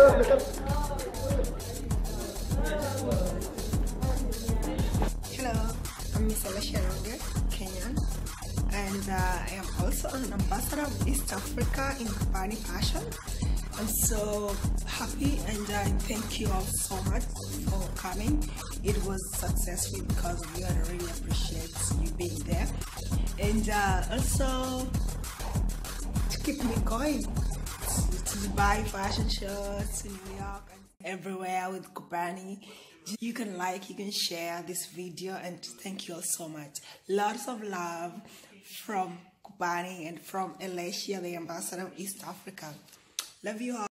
Hello, I'm Miss Alicia Ronge, Kenyan, and I am also an ambassador of East Africa in Kobani Fashion. I'm so happy and I thank you all so much for coming. It was successful because of you and I really appreciate you being there. And also to keep me going to buy fashion shows in New York and everywhere with Kobani. You can like, you can share this video, and thank you all so much. Lots of love from Kobani and from Alicia, the ambassador of East Africa. Love you all.